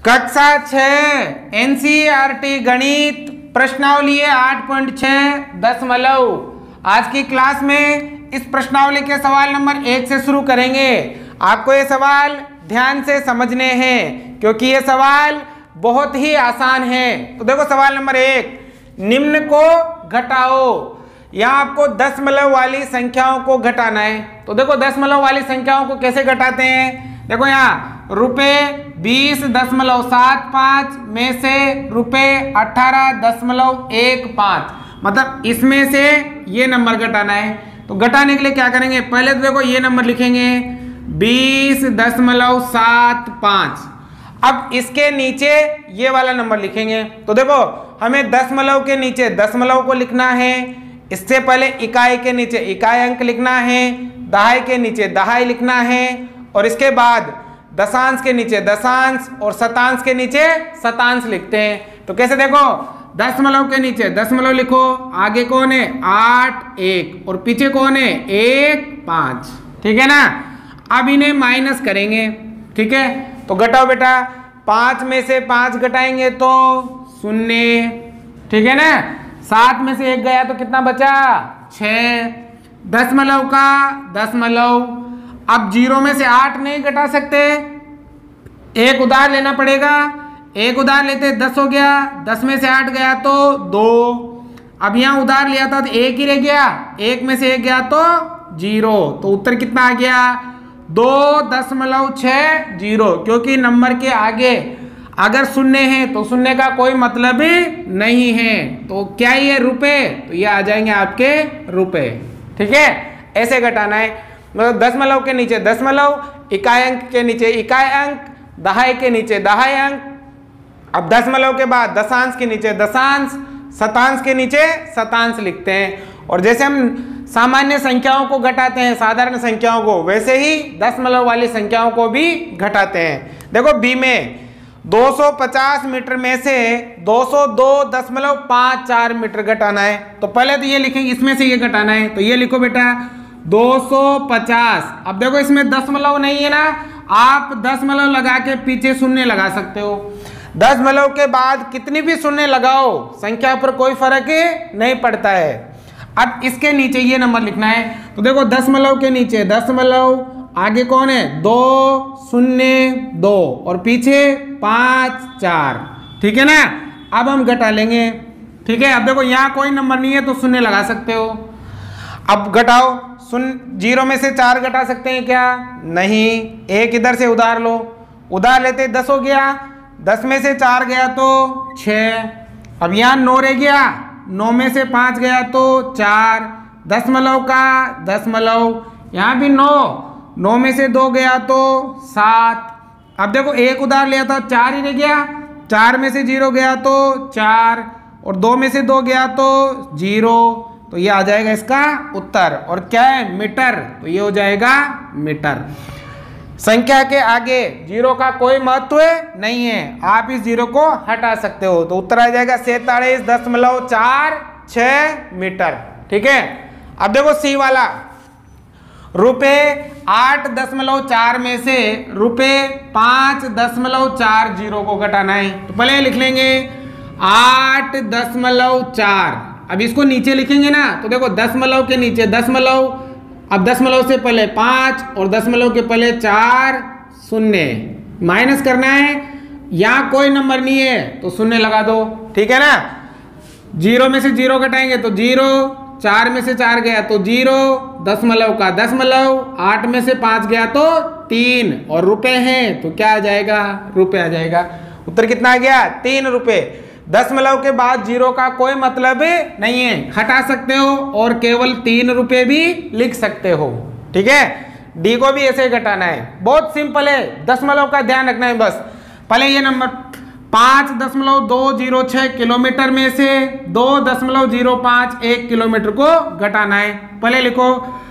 कक्षा 6 एनसीईआरटी गणित प्रश्नावली 8.6 दशमलव। आज की क्लास में इस प्रश्नावली के सवाल नंबर 1 से शुरू करेंगे। आपको ये सवाल ध्यान से समझने हैं क्योंकि ये सवाल बहुत ही आसान है। तो देखो सवाल नंबर 1, निम्न को घटाओ। यहाँ आपको दशमलव वाली संख्याओं को घटाना है। तो देखो दशमलव वाली संख्याओं को कैसे घटाते हैं। देखो यहाँ रुपये 20.75 में से रुपये 18.15 मतलब इसमें से ये नंबर घटाना है। तो घटाने के लिए क्या करेंगे, पहले तो देखो ये नंबर लिखेंगे 20.75। अब इसके नीचे ये वाला नंबर लिखेंगे। तो देखो हमें दशमलव के नीचे दशमलव को लिखना है, इससे पहले इकाई के नीचे इकाई अंक लिखना है, दहाई के नीचे दहाई लिखना है और इसके बाद दशांश के नीचे दशांश और शतांश के नीचे शतांश लिखते हैं। तो कैसे देखो, दशमलव के नीचे दशमलव लिखो, आगे कौन है 8 1 और पीछे कौन है 1 5, ठीक है ना। अब इन्हें माइनस करेंगे, ठीक है। तो घटाओ बेटा, 5 में से 5 घटाएंगे तो 0, ठीक है ना। 7 में से 1 गया तो कितना बचा 6, दशमलव का दशमलव। अब 0 में से 8 नहीं घटा सकते, एक उधार लेना पड़ेगा। एक उधार लेते 10 हो गया, 10 में से 8 गया तो 2। अब यहाँ उधार लिया था तो 1 ही रह गया, 1 में से 1 गया तो 0। तो उत्तर कितना आ गया 2.60, क्योंकि नंबर के आगे अगर शून्य है तो शून्य का कोई मतलब ही नहीं है। तो क्या ये रुपए, तो ये आ जाएंगे आपके रुपए, ठीक है। ऐसे घटाना है, मतलब दशमलव के नीचे दशमलव, इकाई अंक के नीचे इकाई अंक, दहाई के नीचे दहाई अंक। अब दशमलव के बाद दशांश के नीचे दशांश, शतांश के नीचे शतांश लिखते हैं। और जैसे हम सामान्य संख्याओं को घटाते हैं, साधारण संख्याओं को, वैसे ही दशमलव वाली संख्याओं को भी घटाते हैं। देखो बी में 250 मीटर में से 202.54 मीटर घटाना है। तो पहले तो ये लिखेंगे, इसमें से ये घटाना है। तो ये लिखो बेटा 250। अब देखो इसमें दशमलव नहीं है ना, आप दशमलव लगा के पीछे शून्य लगा सकते हो। दशमलव के बाद कितनी भी शून्य लगाओ संख्या पर कोई फर्क नहीं पड़ता है। अब इसके नीचे ये नंबर लिखना है। तो देखो दशमलव के नीचे दशमलव, आगे कौन है 2 0 2 और पीछे 5 4, ठीक है ना। अब हम घटा लेंगे, ठीक है। अब देखो यहाँ कोई नंबर नहीं है तो शून्य लगा सकते हो। अब घटाओ, 0 में से 4 घटा सकते हैं क्या, नहीं। एक इधर से उधार लो, उधार लेते 10 हो गया, 10 में से 4 गया तो 6। अब यहाँ 9 रह गया, 9 में से 5 गया तो 4, दशमलव का दशमलव। यहाँ भी 9 में से 2 गया तो 7। अब देखो एक उधार लिया था, 4 ही रह गया, 4 में से 0 गया तो 4 और 2 में से 2 गया तो 0। तो ये आ जाएगा इसका उत्तर। और क्या है मीटर, तो ये हो जाएगा मीटर। संख्या के आगे 0 का कोई महत्व नहीं है, आप इस 0 को हटा सकते हो। तो उत्तर आ जाएगा 47.46 मीटर, ठीक है। अब देखो सी वाला, रुपये 8.4 में से रुपये 5.40 को घटाना है। तो पहले लिख लेंगे 8.4। अब इसको नीचे लिखेंगे ना, तो देखो दशमलव के नीचे दशमलव, अब दशमलव से पहले 5 और दशमलव के पहले 4 शून्य, माइनस करना है। यहाँ कोई नंबर नहीं है तो शून्य लगा दो, ठीक है ना। 0 में से 0 घटाएंगे तो 0, 4 में से 4 गया तो 0, दशमलव का दशमलव, 8 में से 5 गया तो 3 और रुपए हैं तो क्या आ जाएगा रुपए आ जाएगा। उत्तर कितना आ गया 3 रुपए। दशमलव के बाद 0 का कोई मतलब नहीं है, हटा सकते हो और केवल 3 रुपए भी लिख सकते हो, ठीक है। डी को भी ऐसे घटाना है, बहुत सिंपल है, दशमलव का ध्यान रखना है बस। पहले ये नंबर 5.206 किलोमीटर में से 2.051 किलोमीटर को घटाना है। पहले लिखो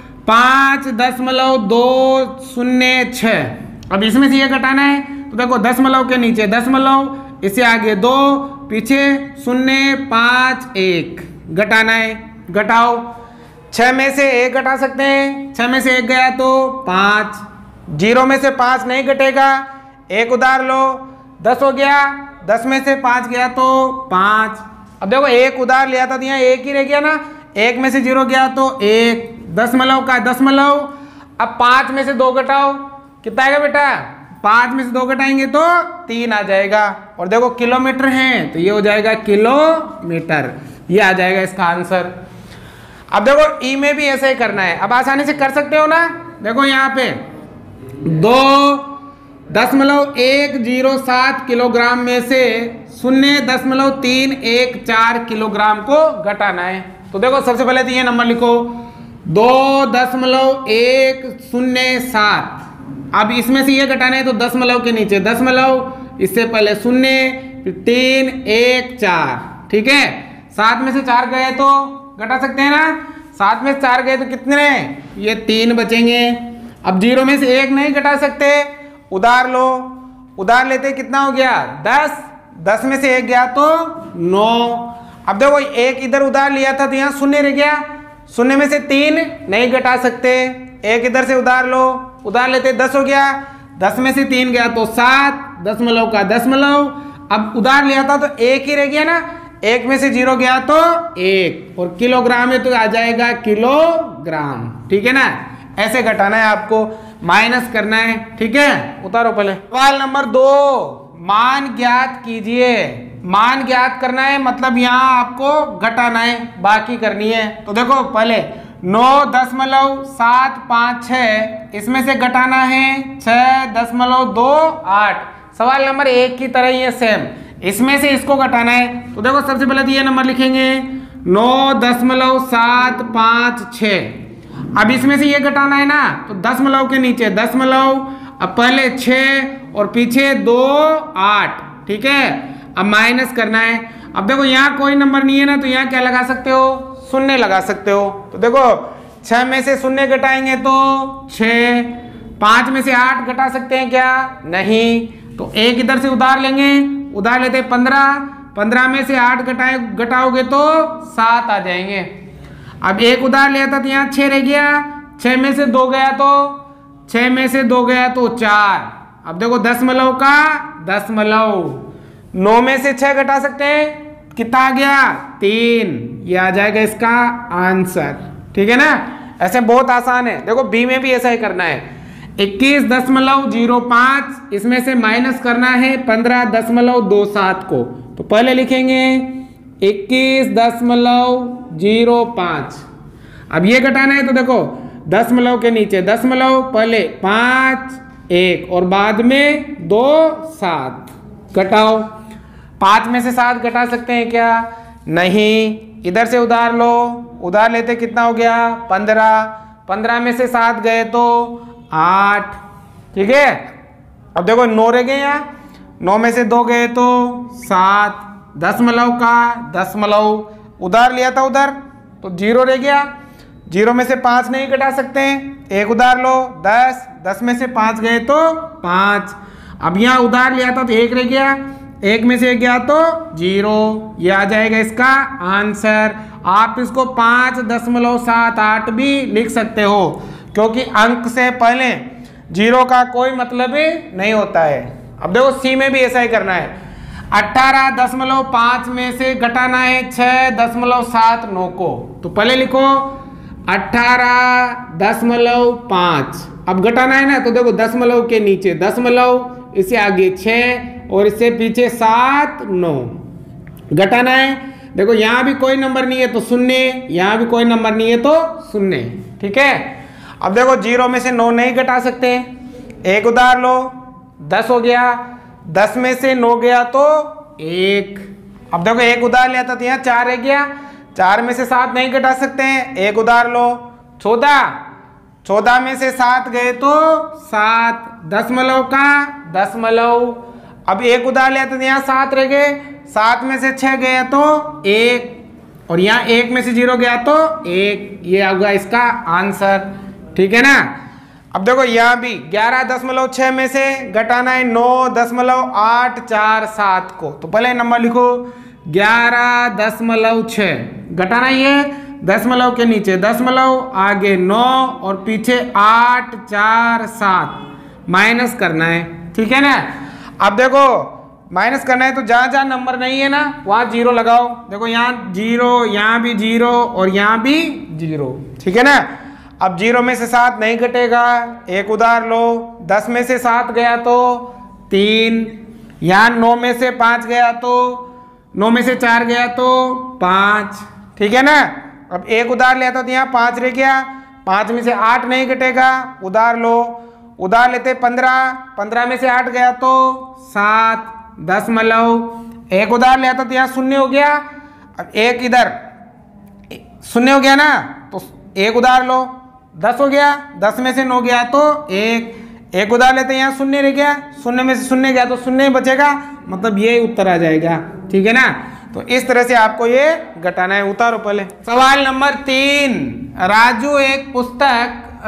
5.206। अब इसमें से ये घटाना है। तो देखो दशमलव के नीचे दशमलव, इससे आगे 2, पीछे 0 5 1 घटाना है। घटाओ, 6 में से 1 घटा सकते हैं, 6 में से 1 गया तो 5, 0 में से 5 नहीं घटेगा, एक उधार लो, 10 हो गया, 10 में से 5 गया तो 5। अब देखो एक उधार लिया था तो यहाँ एक ही रह गया ना, 1 में से 0 गया तो 1, दशमलव का दशमलव। अब 5 में से 2 घटाओ, कितना आएगा बेटा? 5 में से 2 घटाएंगे तो 3 आ जाएगा। और देखो किलोमीटर है तो ये हो जाएगा किलोमीटर, ये आ जाएगा इसका आंसर। अब देखो ई में भी ऐसा ही करना है, अब आसानी से कर सकते हो ना। देखो यहाँ पे 2.107 किलोग्राम में से 0.314 किलोग्राम को घटाना है। तो देखो सबसे पहले तो ये नंबर लिखो 2.107। अब इसमें से ये घटाना है तो दशमलव के नीचे दशमलव, इससे पहले 0, फिर 3, 1, 4, ठीक है। 7 में से 4 गए तो घटा सकते हैं ना, 7 में से 4 गए तो कितने? ये 3 बचेंगे। अब 0 में से 1 नहीं घटा सकते, उधार लो, उधार लेते कितना हो गया? 10, 10 में से 1 गया तो 9। अब देखो एक इधर उधार लिया था तो यहाँ 0 रह गया, 0 में से 3 नहीं घटा सकते, एक इधर से उधार लो, उधार लेते 10 हो गया, 10 में से 3 गया तो 7, दशमलव का दशमलव। अब उधार लिया था तो 1 ही रह गया ना, 1 में से 0 गया तो 1, और किलोग्राम में तो आ जाएगा किलोग्राम, ठीक है ना। ऐसे घटाना है आपको, माइनस करना है, ठीक है। उतारो पहले। सवाल नंबर 2, मान ज्ञात कीजिए। मान ज्ञात करना है मतलब यहाँ आपको घटाना है, बाकी करनी है। तो देखो पहले 9.756 इसमें से घटाना है 6.28। सवाल नंबर 1 की तरह ही है सेम, इसमें से इसको घटाना है। तो देखो सबसे पहले तो ये नंबर लिखेंगे 9.756। अब इसमें से ये घटाना है ना, तो दशमलव के नीचे दशमलव, अब पहले 6 और पीछे 2, 8, ठीक है। अब माइनस करना है। अब देखो यहाँ कोई नंबर नहीं है ना, तो यहाँ क्या लगा सकते हो? 0 लगा सकते हो। तो देखो 6 में से 0 घटाएंगे तो 6, 5 में से 8 घटा सकते हैं क्या? नहीं। तो एक इधर से उधार लेंगे, उधार लेते 15, 15 में से 8 घटाओगे तो 7 आ जाएंगे। अब एक उधार लिया था तो यहाँ 6 रह गया, 6 में से 2 गया तो 6 में से 2 गया तो 4। अब देखो दशमलव का दशमलव, 9 में से 6 घटा सकते हैं, कितना आ गया? 3, ये आ जाएगा इसका आंसर, ठीक है ना। ऐसे बहुत आसान है। देखो बी में भी ऐसा ही करना है, 21.05 इसमें से माइनस करना है 15.27 को। तो पहले लिखेंगे 21.05। अब ये घटाना है तो देखो दशमलव के नीचे दशमलव, पहले 5, 1 और बाद में 2, 7 घटाओ। 5 में से 7 घटा सकते हैं क्या? नहीं। इधर से उधार लो, उधार लेते कितना हो गया? 15, 15 में से 7 गए तो 8, ठीक है। अब देखो 9 रह गए यहाँ, 9 में से 2 गए तो 7, दशमलव का दशमलव, उधार लिया था उधर तो 0 रह गया, 0 में से 5 नहीं घटा सकते हैं, एक उधार लो 10, 10 में से 5 गए तो 5। अब यहाँ उधार लिया था तो 1 रह गया, 1 में से 1 गया तो 0, ये आ जाएगा इसका आंसर। आप इसको 5.78 भी लिख सकते हो, क्योंकि अंक से पहले 0 का कोई मतलब ही नहीं होता है। अब देखो सी में भी ऐसा ही करना है, 18.5 में से घटाना है 6.79 को। तो पहले लिखो 18.5, अब घटाना है ना, तो देखो दशमलव के नीचे दशमलव, इससे आगे 6 और इससे पीछे 7, 9 घटाना है। देखो यहाँ भी कोई नंबर नहीं है तो 0, यहाँ भी कोई नंबर नहीं है तो 0, ठीक है। अब देखो 0 में से 9 नहीं घटा सकते, एक उधार लो, 10 हो गया, 10 में से 9 गया तो 1। अब देखो एक उधार लिया था तो यहाँ 4 रह गया, 4 में से 7 नहीं घटा सकते हैं, एक उधार लो, 14, 14 में से 7 गए तो 7, दशमलव का दशमलव। अब एक उधार लिया था तो यहाँ 7 रह गए, 7 में से 6 गया तो 1, और यहाँ 1 में से 0 गया तो 1, ये होगा इसका आंसर, ठीक है ना। अब देखो यहाँ भी 11.6 में से घटाना है 9.847 को। तो पहले नंबर लिखो 11.6, घटाना ये दशमलव के नीचे दशमलव, आगे 9 और पीछे 8, 4, 7 माइनस करना है, ठीक है ना। अब देखो माइनस करना है तो जहाँ जहाँ नंबर नहीं है ना वहाँ जीरो लगाओ। देखो यहाँ जीरो, यहाँ भी जीरो और यहाँ भी जीरो, ठीक है ना। अब जीरो में से 7 नहीं घटेगा, एक उधार लो। 10 में से 7 गया तो 3, यहाँ 9 में से 5 गया तो 9 में से 4 गया तो 5, ठीक है ना। अब एक उधार लिया था तो यहाँ 5 रह गया, 5 में से 8 नहीं घटेगा, उधार लो। उधार लेते 15, 15 में से 8 गया तो 7, दशमलव। एक उधार लिया था तो यहाँ 0 हो गया। अब एक इधर 0 हो गया ना, तो एक उधार लो, 10 हो गया। 10 में से 9 गया तो 1, एक उधार लेते यहाँ 0 रह गया, 0 में से 0 गया तो 0 ही बचेगा, मतलब ये उत्तर आ जाएगा, ठीक है ना। तो इस तरह से आपको ये घटाना है। उतारो पहले। सवाल नंबर 3, राजू एक पुस्तक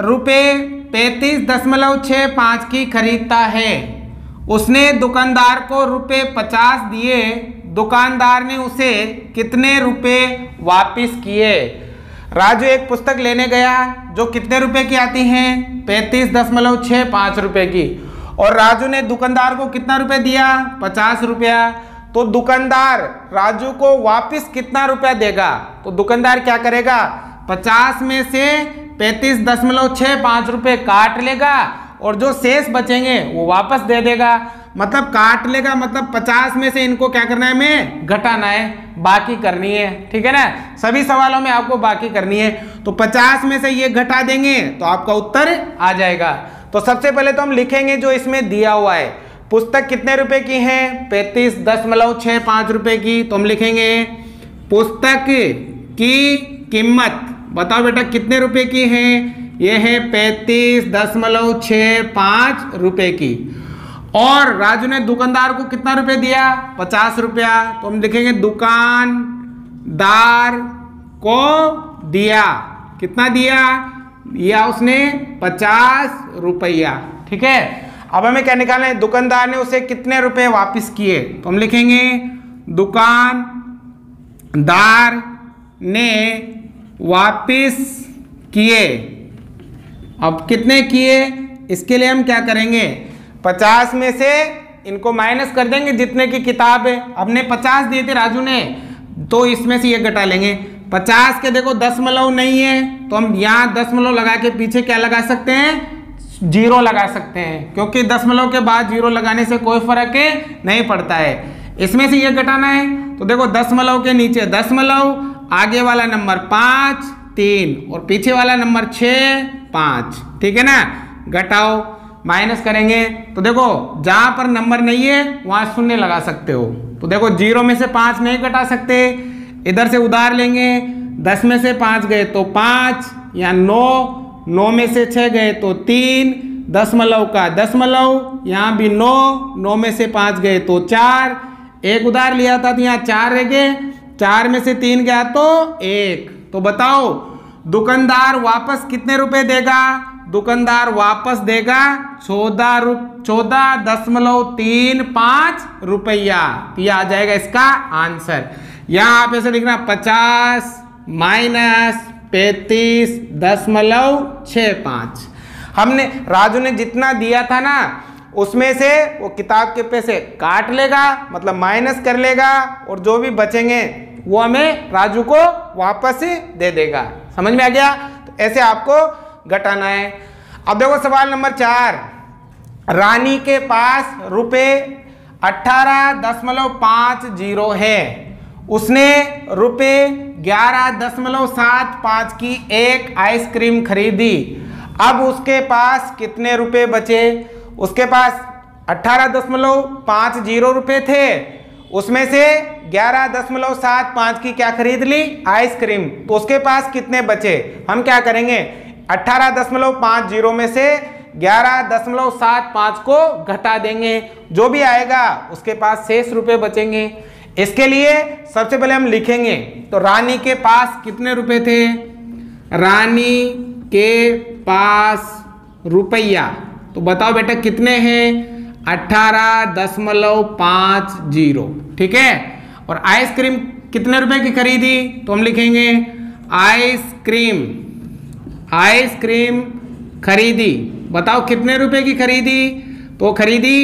₹35.65 की खरीदता है। उसने दुकानदार को ₹50 दिए, दुकानदार ने उसे कितने रुपए वापस किए। राजू एक पुस्तक लेने गया जो कितने रुपए की आती है, 35.65 रुपए की, और राजू ने दुकानदार को कितना रुपए दिया, 50 रुपया। तो दुकानदार राजू को वापस कितना रुपया देगा। तो दुकानदार क्या करेगा, 50 में से 35.65 रुपए काट लेगा और जो शेष बचेंगे वो वापस दे देगा। मतलब काट लेगा, मतलब 50 में से इनको क्या करना है, हमें घटाना है, बाकी करनी है, ठीक है ना। सभी सवालों में आपको बाकी करनी है। तो 50 में से ये घटा देंगे तो आपका उत्तर आ जाएगा। तो सबसे पहले तो हम लिखेंगे जो इसमें दिया हुआ है, पुस्तक कितने रुपए की है, 35.65 रुपए की। तो हम लिखेंगे पुस्तक की कीमत, बताओ बेटा कितने रुपए की है, ये है 35.65 रुपए की। और राजू ने दुकानदार को कितना रुपए दिया, 50 रुपया। तो हम लिखेंगे दुकानदार को दिया, कितना दिया उसने 50 रुपया, ठीक है। अब हमें क्या निकालना है, दुकानदार ने उसे कितने रुपए वापस किए। तो हम लिखेंगे दुकानदार ने वापस किए। अब कितने किए, इसके लिए हम क्या करेंगे, 50 में से इनको माइनस कर देंगे जितने की किताब है। हमने 50 दिए थे राजू ने, तो इसमें से ये घटा लेंगे। 50 के देखो दशमलव नहीं है, तो हम यहाँ दशमलव लगा के पीछे क्या लगा सकते हैं, 0 लगा सकते हैं, क्योंकि दशमलव के बाद 0 लगाने से कोई फर्क नहीं पड़ता है। इसमें से ये घटाना है, तो देखो दशमलव के नीचे दशमलव, आगे वाला नंबर 5, 3 और पीछे वाला नंबर 6, 5, ठीक है ना। घटाओ, माइनस करेंगे तो देखो जहां पर नंबर नहीं है वहां 0 लगा सकते हो। तो देखो 0 में से 5 नहीं घटा सकते, इधर से उधार लेंगे, 10 में से 5 गए तो 5, या 9 में से 6 गए तो 3, दशमलव का दशमलव, यहाँ भी 9 में से 5 गए तो 4, एक उधार लिया था तो यहाँ 4 रह गए, 4 में से 3 गया तो 1। तो बताओ दुकानदार वापस कितने रुपए देगा, दुकानदार वापस देगा 14.35 रुपया। ये आ जाएगा इसका आंसर। यहाँ आप ऐसे लिखना 50 माइनस 35.65। हमने राजू ने जितना दिया था ना उसमें से वो किताब के पैसे काट लेगा, मतलब माइनस कर लेगा, और जो भी बचेंगे वो हमें राजू को वापस दे देगा। समझ में आ गया। तो ऐसे आपको घटाना है। अब देखो सवाल नंबर 4, रानी के पास ₹18.50 है। उसने ₹11.75 की एक आइसक्रीम खरीदी। अब उसके पास कितने रुपए बचे। उसके पास 18.50 रुपए थे, उसमें से 11.75 की क्या खरीद ली, आइसक्रीम। तो उसके पास कितने बचे। हम क्या करेंगे, 18.50 में से 11.75 को घटा देंगे, जो भी आएगा उसके पास शेष रुपए बचेंगे। इसके लिए सबसे पहले हम लिखेंगे, तो रानी के पास कितने रुपए थे, रानी के पास रुपया। तो बताओ बेटा कितने हैं, 18.50, ठीक है। और आइसक्रीम कितने रुपए की खरीदी, तो हम लिखेंगे आइसक्रीम खरीदी। बताओ कितने रुपए की खरीदी, तो तो खरीदी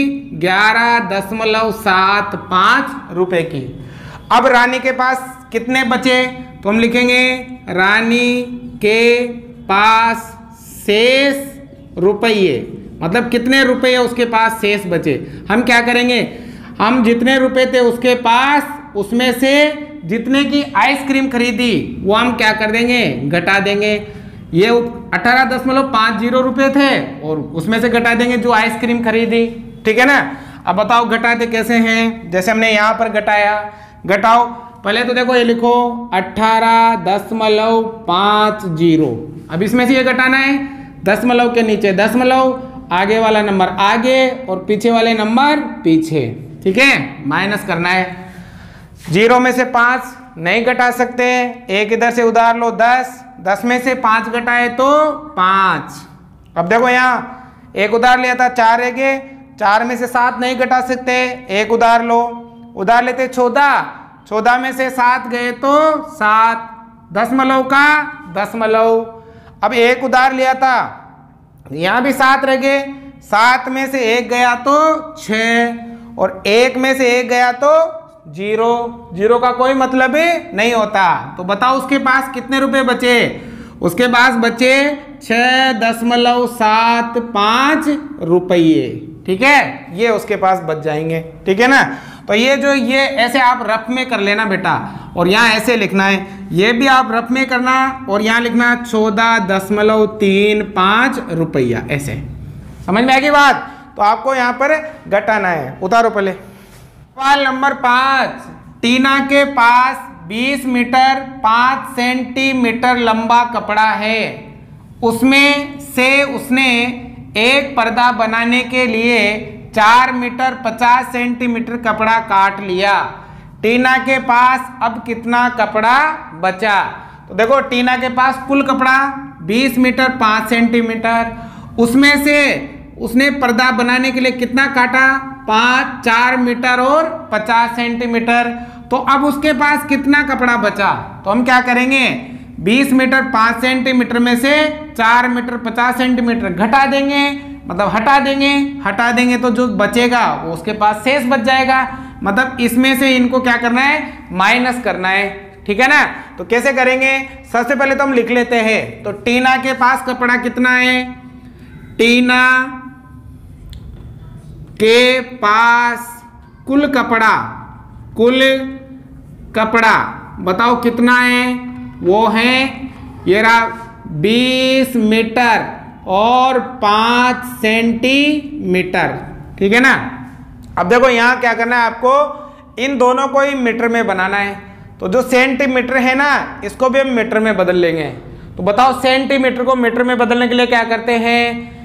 11.75 रुपए की। अब रानी के पास कितने बचे, तो हम लिखेंगे रानी के पास शेष रुपये, मतलब कितने रुपये उसके पास शेष बचे। हम क्या करेंगे, हम जितने रुपए थे उसके पास, उसमें से जितने की आइसक्रीम खरीदी वो हम क्या कर देंगे, घटा देंगे। ये 18.50 रुपए थे और उसमें से घटा देंगे जो आइसक्रीम खरीदी, ठीक है ना। अब बताओ घटाते कैसे हैं, जैसे हमने यहाँ पर घटाया, घटाओ। पहले तो देखो ये लिखो 18.50। अब इसमें से ये घटाना है, दशमलव के नीचे दशमलव, आगे वाला नंबर आगे और पीछे वाले नंबर पीछे, ठीक है, माइनस करना है। 0 में से 5 नहीं घटा सकते, एक इधर से उधार लो 10 में से 5 घटाए तो 5। अब देखो यहाँ एक उधार लिया था 4 है, 4 में से 7 नहीं घटा सकते, एक उधार लो, उधार लेते 14 में से 7 गए तो 7, दशमलव का दशमलव। अब एक उधार लिया था, यहाँ भी 7 रह गए, 7 में से 1 गया तो 6 और 1 में से 1 गया तो 0 का कोई मतलब ही नहीं होता। तो बताओ उसके पास कितने रुपए बचे, उसके पास बचे 6.75 रुपये, ठीक है, ये उसके पास बच जाएंगे, ठीक है ना। तो ये ऐसे आप रफ में कर लेना बेटा, और यहाँ ऐसे लिखना है, ये भी आप रफ में करना और यहाँ लिखना 14.35 रुपया, ऐसे। समझ में आएगी बात। तो आपको यहाँ पर घटाना है, उतारो पहले। सवाल नंबर 5, टीना के पास 20 मीटर 5 सेंटीमीटर लंबा कपड़ा है, उसमें से उसने एक पर्दा बनाने के लिए 4 मीटर 50 सेंटीमीटर कपड़ा काट लिया। टीना के पास अब कितना कपड़ा बचा। तो देखो टीना के पास कुल कपड़ा 20 मीटर 5 सेंटीमीटर, उसमें से उसने पर्दा बनाने के लिए कितना काटा, 4 मीटर और 50 सेंटीमीटर। तो अब उसके पास कितना कपड़ा बचा। तो हम क्या करेंगे, 20 मीटर 5 सेंटीमीटर में से 4 मीटर 50 सेंटीमीटर घटा देंगे, मतलब हटा देंगे तो जो बचेगा वो उसके पास शेष बच जाएगा। मतलब इसमें से इनको क्या करना है, माइनस करना है, ठीक है ना। तो कैसे करेंगे, सबसे पहले तो हम लिख लेते हैं। तो टीना के पास कपड़ा कितना है, टीना के पास कुल कपड़ा बताओ कितना है, वो है ये रहा 20 मीटर और 5 सेंटीमीटर, ठीक है ना। अब देखो यहाँ क्या करना है आपको, इन दोनों को ही मीटर में बनाना है। तो जो सेंटीमीटर है ना, इसको भी हम मीटर में बदल लेंगे। तो बताओ सेंटीमीटर को मीटर में बदलने के लिए क्या करते हैं,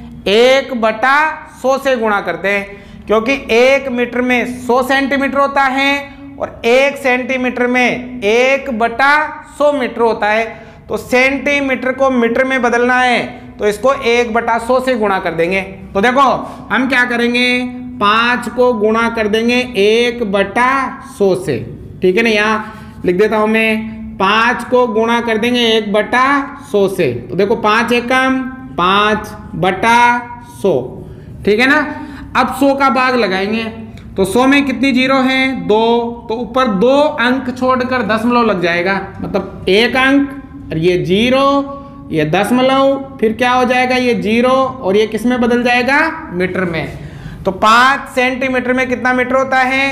1/100 से गुणा करते हैं, क्योंकि 1 मीटर में 100 सेंटीमीटर होता है और 1 सेंटीमीटर में 1/100 मीटर होता है। तो सेंटीमीटर को मीटर में बदलना है तो इसको 1/100 से गुणा कर देंगे। तो देखो हम क्या करेंगे, 5 को गुणा कर देंगे 1/100 से, ठीक है ना। यहाँ लिख देता हूं मैं, 5 को गुणा कर देंगे 1/100 से। तो देखो 5 एकम 5/100, ठीक है ना। अब 100 का भाग लगाएंगे, तो 100 में कितनी जीरो है, 2, तो ऊपर 2 अंक छोड़कर दशमलव लग जाएगा, मतलब 1 अंक और ये 0, ये दशमलव, फिर क्या हो जाएगा, ये 0 और ये किस में बदल जाएगा, मीटर में। तो 5 सेंटीमीटर में कितना मीटर होता है,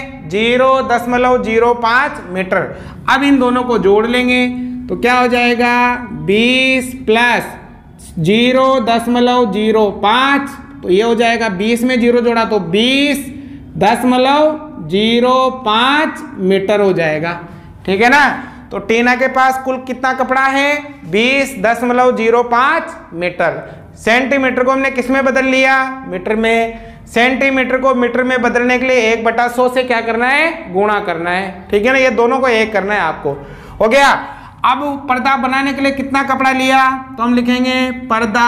0.05 मीटर। अब इन दोनों को जोड़ लेंगे तो क्या हो जाएगा, 20 प्लस 0.05, तो ये हो जाएगा 20 में 0 जोड़ा तो 20.05 मीटर हो जाएगा, ठीक है ना। तो टीना के पास कुल कितना कपड़ा है, 20.05 मीटर। सेंटीमीटर को हमने किस में बदल लिया, मीटर में। सेंटीमीटर को मीटर में बदलने के लिए 1/100 से क्या करना है, गुणा करना है, ठीक है ना। ये दोनों को एक करना है आपको, हो गया। अब पर्दा बनाने के लिए कितना कपड़ा लिया, तो हम लिखेंगे पर्दा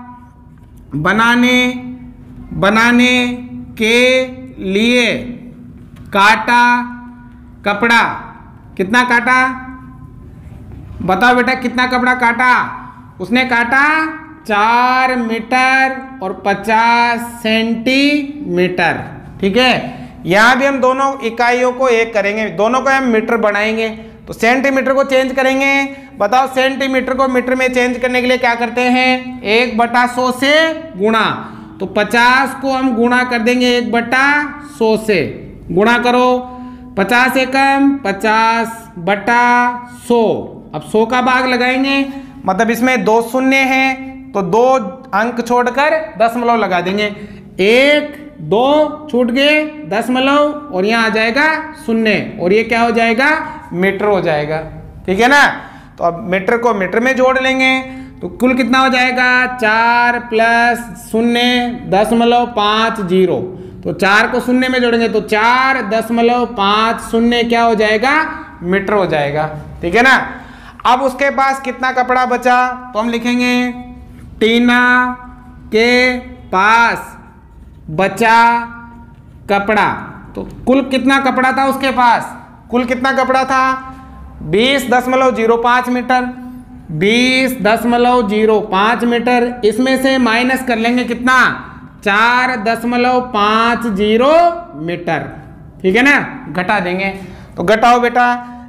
बनाने के लिए काटा कपड़ा, कितना काटा, बताओ बेटा कितना कपड़ा काटा। उसने काटा 4 मीटर और 50 सेंटीमीटर। ठीक है, यहाँ भी हम दोनों इकाइयों को एक करेंगे, दोनों को हम मीटर बनाएंगे। तो सेंटीमीटर को चेंज करेंगे। बताओ सेंटीमीटर को मीटर में चेंज करने के लिए क्या करते हैं, 1/100 से गुणा। तो 50 को हम गुणा कर देंगे 1/100 से, गुणा करो 50 एकम 50/100। अब 100 का भाग लगाएंगे, मतलब इसमें 2 शून्य हैं तो 2 अंक छोड़कर दशमलव लगा देंगे। 1 2 छूट गए दशमलव और यहाँ आ जाएगा 0 और ये क्या हो जाएगा, मीटर हो जाएगा। ठीक है ना। तो अब मीटर को मीटर में जोड़ लेंगे तो कुल कितना हो जाएगा, 4 + 0.50। तो 4 को 0 में जोड़ेंगे तो 4.50 क्या हो जाएगा, मीटर हो जाएगा। ठीक है ना। अब उसके पास कितना कपड़ा बचा, तो हम लिखेंगे टीना के पास बचा कपड़ा। तो कुल कितना कपड़ा था उसके पास, कुल कितना कपड़ा था, 20.05 मीटर। 20.05 मीटर, इसमें से माइनस कर लेंगे कितना, 4.50 मीटर। ठीक है ना, घटा देंगे। तो घटाओ बेटा,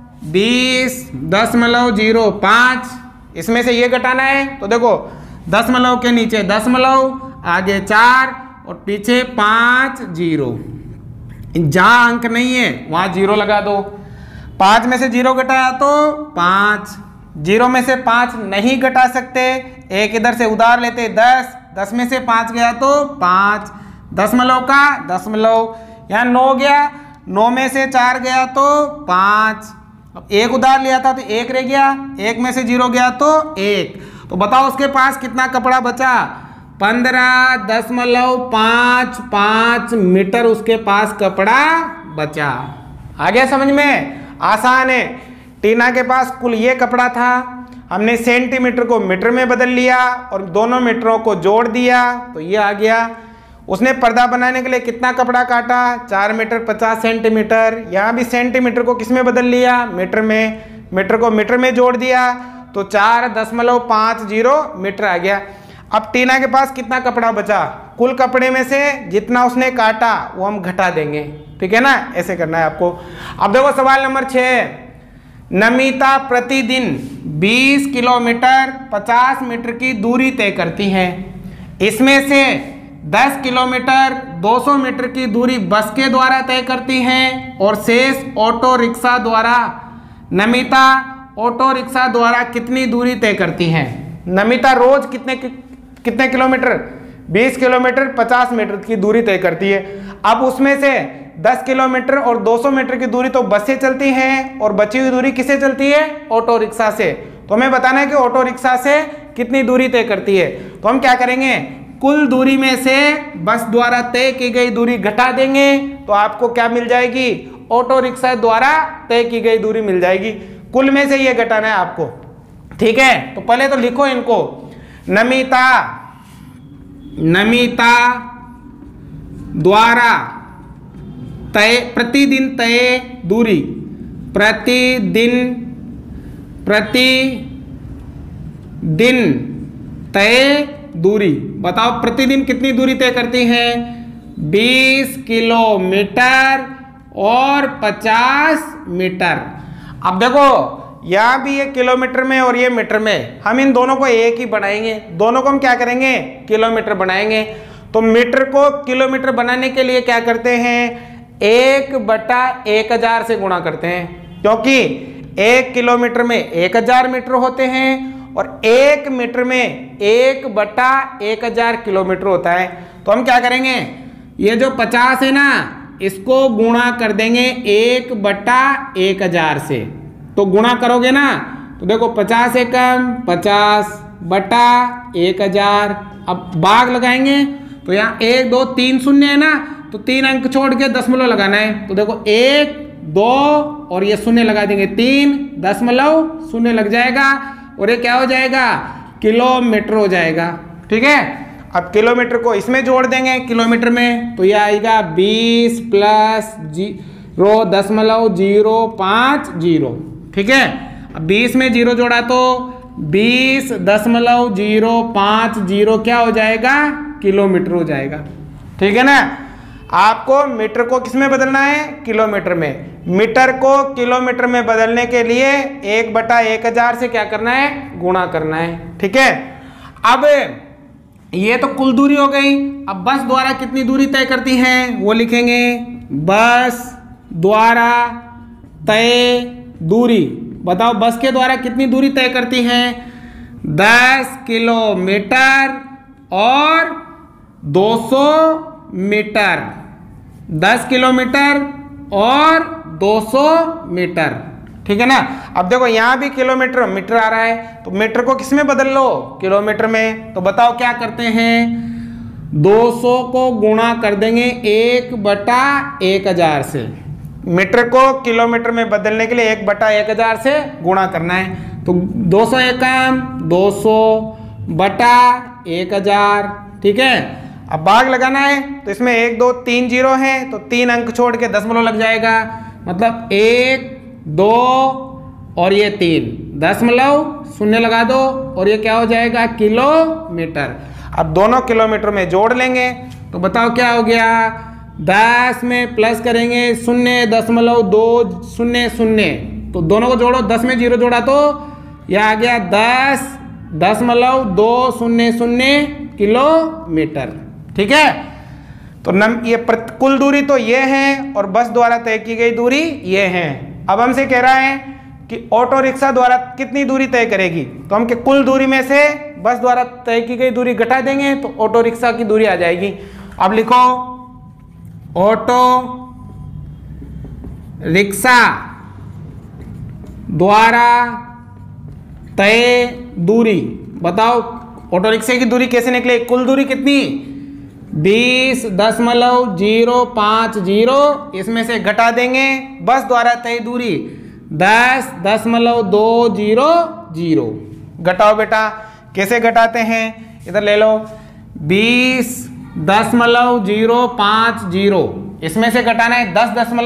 20.05, इसमें से ये घटाना है। तो देखो दशमलव के नीचे दशमलव, आगे 4 और पीछे 5 0। जहां अंक नहीं है वहां 0 लगा दो। 5 में से 0 घटाया तो 5, 0 में से 5 नहीं घटा सकते, एक इधर से उधार लेते 10, 10 में से 5 गया तो 5, दशमलव का दशमलव, यहाँ 9 गया, 9 में से 4 गया तो 5, अब एक उधार लिया था तो 1 रह गया, 1 में से 0 गया तो 1। तो बताओ उसके पास कितना कपड़ा बचा, 15.55 मीटर उसके पास कपड़ा बचा। आ गया समझ में, आसान है। टीना के पास कुल ये कपड़ा था, हमने सेंटीमीटर को मीटर में बदल लिया और दोनों मीटरों को जोड़ दिया तो ये आ गया। उसने पर्दा बनाने के लिए कितना कपड़ा काटा, 4 मीटर 50 सेंटीमीटर। यहाँ भी सेंटीमीटर को किस में बदल लिया, मीटर में, मीटर को मीटर में जोड़ दिया तो 4.50 मीटर आ गया। अब टीना के पास कितना कपड़ा बचा, कुल कपड़े में से जितना उसने काटा वो हम घटा देंगे। ठीक है ना, ऐसे करना है आपको। अब देखो सवाल नंबर 6, नमिता प्रतिदिन 20 किलोमीटर 50 मीटर की दूरी तय करती है। इसमें से 10 किलोमीटर 200 मीटर की दूरी बस के द्वारा तय करती हैं और शेष ऑटो रिक्शा द्वारा। नमिता ऑटो रिक्शा द्वारा कितनी दूरी तय करती हैं। नमिता रोज कितने किलोमीटर, 20 किलोमीटर 50 मीटर की दूरी तय करती है। अब उसमें से 10 किलोमीटर और 200 मीटर की दूरी तो बस से चलती है और बची हुई दूरी किससे चलती है, ऑटो रिक्शा से। तो हमें बताना है कि ऑटो रिक्शा से कितनी दूरी तय करती है। तो हम क्या करेंगे, कुल दूरी में से बस द्वारा तय की गई दूरी घटा देंगे तो आपको क्या मिल जाएगी, ऑटो रिक्शा द्वारा तय की गई दूरी मिल जाएगी। कुल में से ये घटाना है आपको। ठीक है, तो पहले तो लिखो इनको, नमिता द्वारा तय प्रतिदिन तय दूरी, प्रतिदिन तय दूरी। बताओ प्रतिदिन कितनी दूरी तय करती हैं, 20 किलोमीटर और 50 मीटर। अब देखो यहाँ भी ये किलोमीटर में और ये मीटर में, हम इन दोनों को एक ही बनाएंगे, दोनों को हम क्या करेंगे, किलोमीटर बनाएंगे। तो मीटर को किलोमीटर बनाने के लिए क्या करते हैं, 1/1000 से गुणा करते हैं, क्योंकि 1 किलोमीटर में 1000 मीटर होते हैं और 1 मीटर में 1/1000 किलोमीटर होता है। तो हम क्या करेंगे, ये जो 50 है ना, इसको गुणा कर देंगे 1/1000 से। तो गुणा करोगे ना तो देखो 50 एकम 50/1000। अब भाग लगाएंगे तो यहाँ 1 2 3 शून्य है ना, तो 3 अंक छोड़ के दशमलव लगाना है। तो देखो 1 2 और ये शून्य लगा देंगे, 3.0 लग जाएगा और ये क्या हो जाएगा, किलोमीटर हो जाएगा। ठीक है, अब किलोमीटर को इसमें जोड़ देंगे किलोमीटर में, तो ये आएगा 20 + 0.050। ठीक है, अब 20 में 0 जोड़ा तो 20.050 क्या हो जाएगा, किलोमीटर हो जाएगा। ठीक है ना। आपको मीटर को किस में बदलना है, किलोमीटर में। मीटर को किलोमीटर में बदलने के लिए 1/1000 से क्या करना है, गुणा करना है। ठीक है। अब ये तो कुल दूरी हो गई। अब बस द्वारा कितनी दूरी तय करती हैं वो लिखेंगे। बस द्वारा तय दूरी, बताओ बस के द्वारा कितनी दूरी तय करती हैं, 10 किलोमीटर और 200 मीटर। 10 किलोमीटर और 200 मीटर। ठीक है ना। अब देखो यहाँ भी किलोमीटर मीटर आ रहा है, तो मीटर को किस में बदल लो, किलोमीटर में। तो बताओ क्या करते हैं, 200 को गुणा कर देंगे 1/1000 से। मीटर को किलोमीटर में बदलने के लिए 1/1000 से गुणा करना है। तो 200 एकम 200/1000। ठीक है। अब भाग लगाना है, तो इसमें 1 2 3 जीरो है, तो 3 अंक छोड़ के दशमलव लग जाएगा। मतलब 1 2 और ये 3, दशमलव शून्य लगा दो और ये क्या हो जाएगा, किलोमीटर। अब दोनों किलोमीटर में जोड़ लेंगे, तो बताओ क्या हो गया, 10 में प्लस करेंगे 0.200, तो दोनों को जोड़ो, 10 में 0 जोड़ा तो यह आ गया 10.200 किलोमीटर। ठीक है। तो ये कुल दूरी तो ये है और बस द्वारा तय की गई दूरी ये है। अब हमसे कह रहा है कि ऑटो रिक्शा द्वारा कितनी दूरी तय करेगी, तो हम कुल दूरी में से बस द्वारा तय की गई दूरी घटा देंगे तो ऑटो रिक्शा की दूरी आ जाएगी। अब लिखो ऑटो रिक्शा द्वारा तय दूरी, बताओ ऑटो रिक्शा की दूरी कैसे निकले, कुल दूरी कितनी, 20.050, इसमें से घटा देंगे बस द्वारा तय दूरी 10.200। घटाओ बेटा, कैसे घटाते हैं, इधर ले लो 20.050, इसमें से घटाना है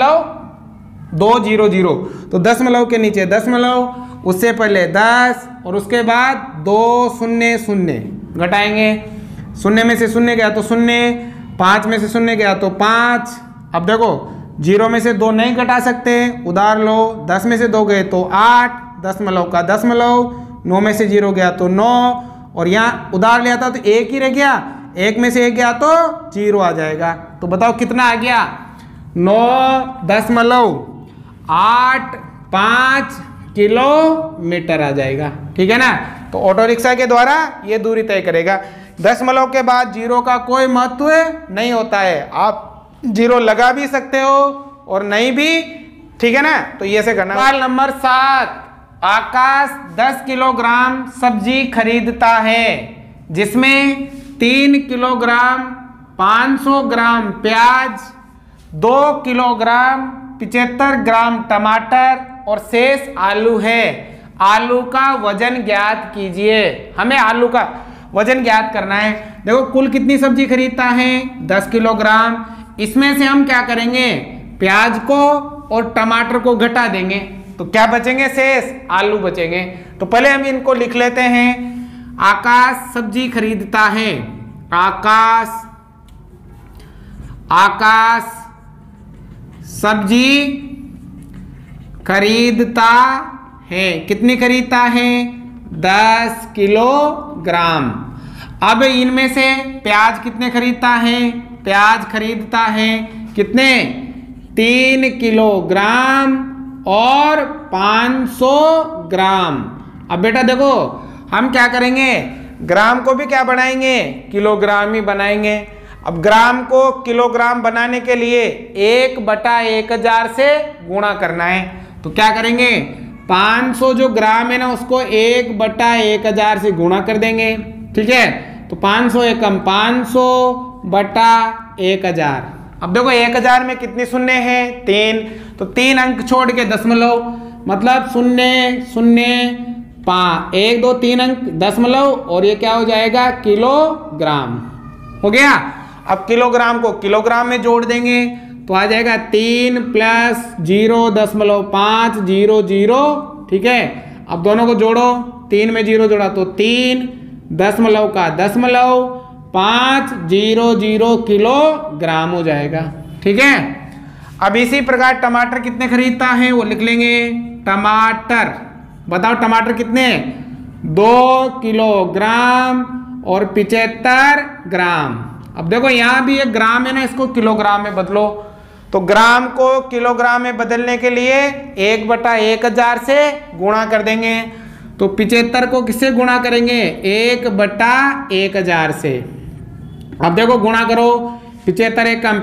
10.200, तो दशमलव के नीचे दशमलव, उससे पहले 10 और उसके बाद 2 0 घटाएंगे। 0 में से 0 गया तो 0, 5 में से 0 गया तो 5। अब देखो 0 में से 2 नहीं घटा सकते, उधार लो, 10 में से 2 गए तो 8, दशमलव का दशमलव, 9 में से 0 गया तो 9, और यहाँ उधार लिया था तो 1 ही रह गया, 1 में से 1 गया तो 0 आ जाएगा। तो बताओ कितना आ गया, 9.85 किलोमीटर आ जाएगा। ठीक है ना। तो ऑटो रिक्शा के द्वारा ये दूरी तय करेगा। दशमलव के बाद 0 का कोई महत्व नहीं होता है, आप 0 लगा भी सकते हो और नहीं भी। ठीक है ना। तो ये से करना। सवाल नंबर 7, आकाश 10 किलोग्राम सब्जी खरीदता है, जिसमें 3 किलोग्राम 500 ग्राम प्याज, 2 किलोग्राम 75 ग्राम टमाटर और शेष आलू है। आलू का वजन ज्ञात कीजिए। हमें आलू का वजन ज्ञात करना है। देखो कुल कितनी सब्जी खरीदता है, 10 किलोग्राम। इसमें से हम क्या करेंगे, प्याज को और टमाटर को घटा देंगे, तो क्या बचेंगे, शेष आलू बचेंगे। तो पहले हम इनको लिख लेते हैं। आकाश सब्जी खरीदता है, आकाश सब्जी खरीदता है, कितनी खरीदता है, 10 किलोग्राम। अब इनमें से प्याज कितने खरीदता है, प्याज खरीदता है कितने, 3 किलोग्राम और 500 ग्राम। अब बेटा देखो हम क्या करेंगे, ग्राम को भी क्या बनाएंगे, किलोग्राम ही बनाएंगे। अब ग्राम को किलोग्राम बनाने के लिए 1/1000 से गुणा करना है। तो क्या करेंगे, 500 जो ग्राम है ना उसको 1/1000 से गुणा कर देंगे। ठीक है। तो 500 एकम 500/1000। अब देखो 1000 में कितनी शून्य है, 3, तो 3 अंक छोड़ के दशमलव, मतलब 0 0 5 1 2 3 अंक दशमलव, और ये क्या हो जाएगा, किलोग्राम हो गया। अब किलोग्राम को किलोग्राम में जोड़ देंगे तो आ जाएगा 3 + 0.500। ठीक है। अब दोनों को जोड़ो 3 में 0 जोड़ा तो 3, दशमलव का दशमलव 500 किलोग्राम हो जाएगा। ठीक है। अब इसी प्रकार टमाटर कितने खरीदता है वो लिख लेंगे। टमाटर बताओ टमाटर कितने, 2 किलोग्राम और 75 ग्राम। अब देखो यहाँ भी एक ग्राम है ना, इसको किलोग्राम में बदलो। तो ग्राम को किलोग्राम में बदलने के लिए 1/1000 से गुणा कर देंगे। तो 75 को किससे गुणा करेंगे, 1/1000 से। अब देखो गुणा करो, 75 एकम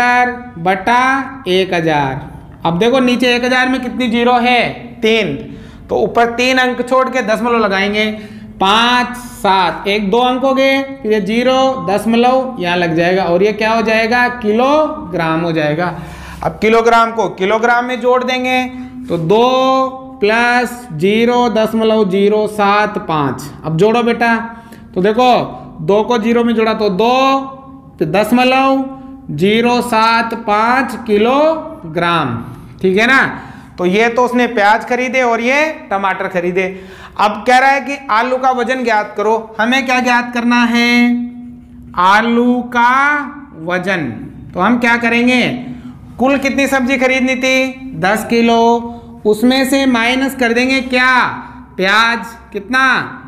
75/1000। अब देखो नीचे 1000 में कितनी जीरो है, 3, तो ऊपर 3 अंक छोड़ के दशमलव लगाएंगे। 5, 7, 1 2 अंक हो गए, फिर ये 0 दशमलव यहाँ लग जाएगा और ये क्या हो जाएगा, किलोग्राम हो जाएगा। अब किलोग्राम को किलोग्राम में जोड़ देंगे तो 2 + 0.075। अब जोड़ो बेटा, तो देखो 2 को 0 में जोड़ा तो 2, फिर 0.075 किलोग्राम। ठीक है ना। तो ये तो उसने प्याज खरीदे और ये टमाटर खरीदे। अब कह रहा है कि आलू का वजन ज्ञात करो। हमें क्या ज्ञात करना है, आलू का वजन। तो हम क्या करेंगे, कुल कितनी सब्जी खरीदनी थी, 10 किलो, उसमें से माइनस कर देंगे क्या, प्याज कितना,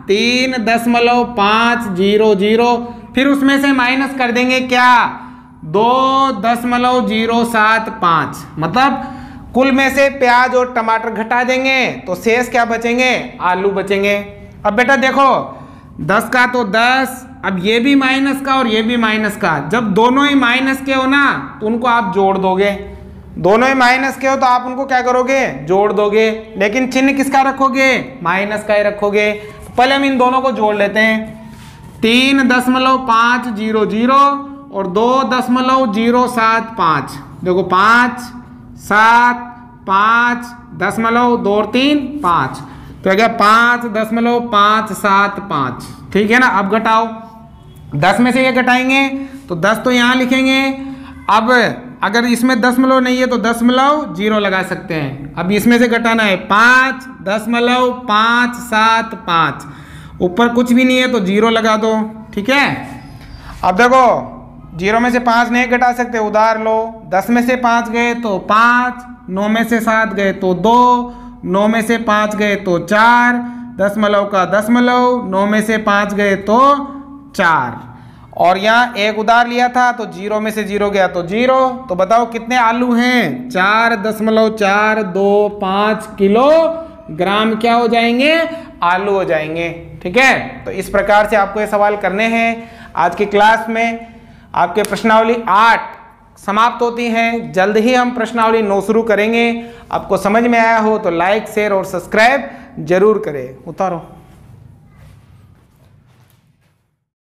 3.500, फिर उसमें से माइनस कर देंगे क्या, 2.075। मतलब कुल में से प्याज और टमाटर घटा देंगे तो शेष क्या बचेंगे, आलू बचेंगे। अब बेटा देखो 10 का तो 10, अब ये भी माइनस का और ये भी माइनस का। जब दोनों ही माइनस के हो ना तो उनको आप जोड़ दोगे, दोनों ही माइनस के हो तो आप उनको क्या करोगे, जोड़ दोगे। लेकिन चिन्ह किसका रखोगे, माइनस का ही रखोगे। तो पहले हम इन दोनों को जोड़ लेते हैं, 3.500 और 2.075। देखो 5, 7, 5, 2 और 3 5, तो क्या 5.575। ठीक है ना। अब घटाओ, 10 में से ये घटाएंगे तो 10 तो यहाँ लिखेंगे। अब अगर इसमें दशमलव नहीं है तो 0.0 लगा सकते हैं। अब इसमें से घटाना है 5.575, ऊपर कुछ भी नहीं है तो 0 लगा दो। ठीक है। अब देखो 0 में से 5 नहीं घटा सकते, उधार लो। 10 में से 5 गए तो 5, 9 में से 7 गए तो 2, 9 में से 5 गए तो 4, दशमलव का दशमलव, 9 में से 5 गए तो 4, और यहाँ एक उधार लिया था तो 0 में से 0 गया तो 0। तो बताओ कितने आलू हैं, 4.425 किलोग्राम क्या हो जाएंगे, आलू हो जाएंगे। ठीक है। तो इस प्रकार से आपको ये सवाल करने हैं। आज की क्लास में आपके प्रश्नावली 8 समाप्त होती हैं। जल्द ही हम प्रश्नावली 9 शुरू करेंगे। आपको समझ में आया हो तो लाइक, शेयर और सब्सक्राइब जरूर करें। उतारो।